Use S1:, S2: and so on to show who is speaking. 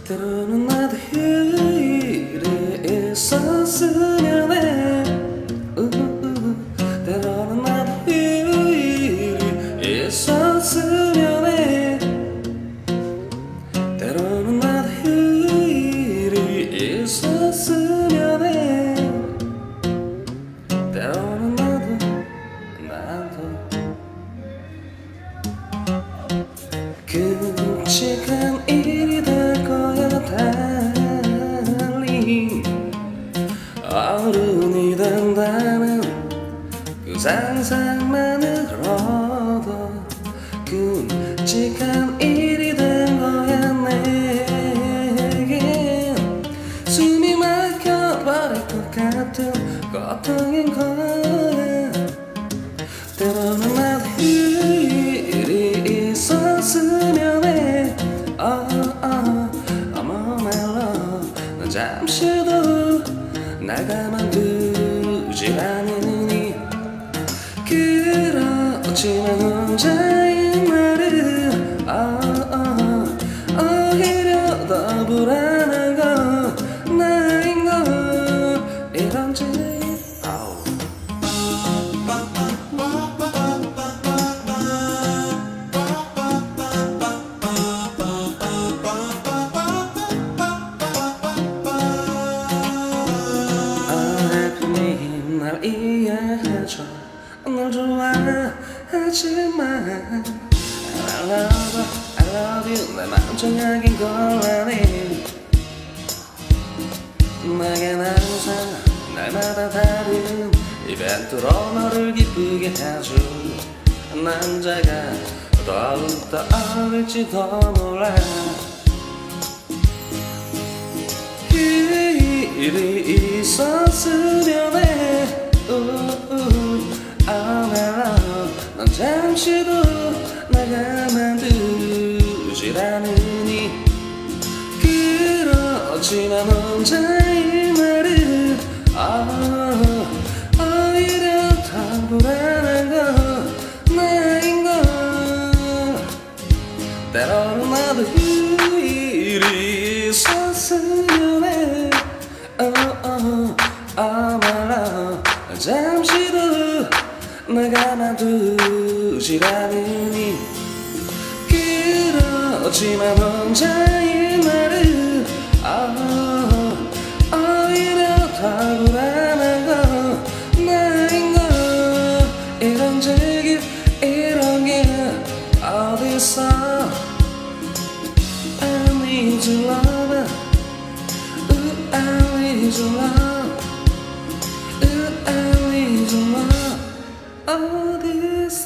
S1: 때로는 나도 일이 있었으면 해. 때로는 나도 일이 있었으면 해. 때로는 나도 일이 있었으면 해. 때로는 나도 끔찍한 일이 될 거야. 달리 어른이 된다는 그 상상만으로도 끔찍한 일이 된 거야. 내겐 숨이 막혀버릴 것 같은 고통인 거야. 때로는 나도 일이 있었으면 해. 어머 멜로 난 잠시도 날 가만두지 않으니 그렇지만 혼자인 나를 오히려 더 불안한 건 나인 걸 이런지. 날 이해해줘. 널 좋아하지만 I love you 내 맘 정하긴 곤란해. 내겐 항상 날마다 다른 이벤트로 너를 기쁘게 해줄 남자가 더욱더 어울릴지도 몰라. 일이 있었으면 해. 넌 잠시도 날 가만두질 않으니 그렇지만 혼자인 나를 오히려 더 불안한 건 나인 걸. 때로는 나도 일이 있었으면 해. 잠시도 날 가만두질 않으니 그렇지만 혼자인 나를 오히려 더 불안한 건 나인 걸. 이런 적이 이런 게 어딨어. I need your love. I need your love. I need your love. All this